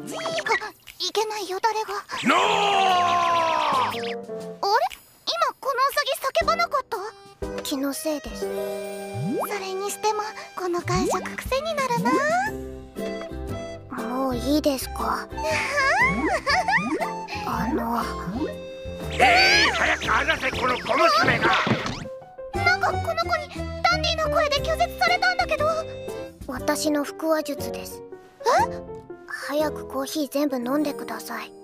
いけないよ誰が。 ノー。 あれ、今このウサギ叫ばなかった？気のせいです。それにしてもこの感触癖になるな。もういいですか？ 早く離せこの小娘が。 なんかこの子にダンディーな声で拒絶されたんだけど。私の腹話術です。え？早くコーヒー全部飲んでください。